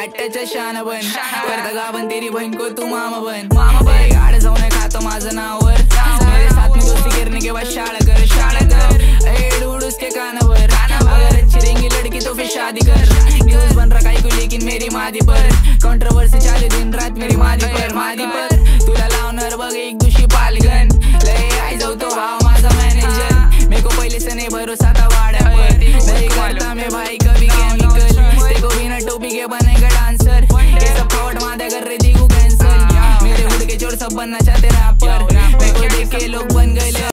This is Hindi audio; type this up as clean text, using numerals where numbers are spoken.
हट्टाचा शान बन करता गावन तेरी बहन को तू मामा बन गाड़े सोने खाता माझं नावर मेरे साथ में दोस्ती करने के बाद शाळा कर ए डूड उसके कानावर अगर अच्छी रहेंगी लड़की तो फिर शादी कर न्यूज बन रहा काई को लेकिन मेरी मादी पर कंट्रोवर्सी चाले दिन रात मेरी मादी पर तुला लावणार बघ एक दुशी पालगन लय आई जाऊ तो भाव माझा मॅनेजर मेरे को पहले से नहीं भरोसा था वाड्यावर नहीं करता मैं भाई कभी केमिकल देखो बिना टोपी के बनेगा डांसर ये सब फ्रॉड मादा कर रही थी कैंसर मेरे हुड के चोर सब बनना चाहते रैपर मेरे को देख के लोग बन गए